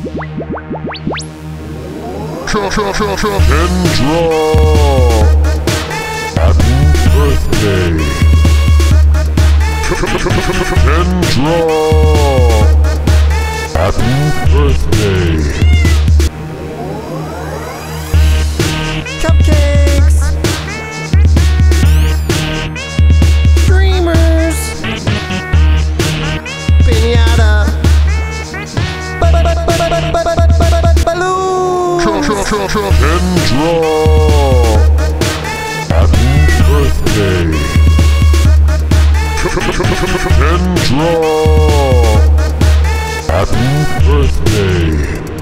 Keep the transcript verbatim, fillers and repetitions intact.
Cha cha cha cha Kendra! Happy birthday! Kendra! Happy birthday! Cupcakes! Dreamers! Piñata! Balloons! Cha cha cha cha Kendra! Happy birthday! Kendra! Happy birthday!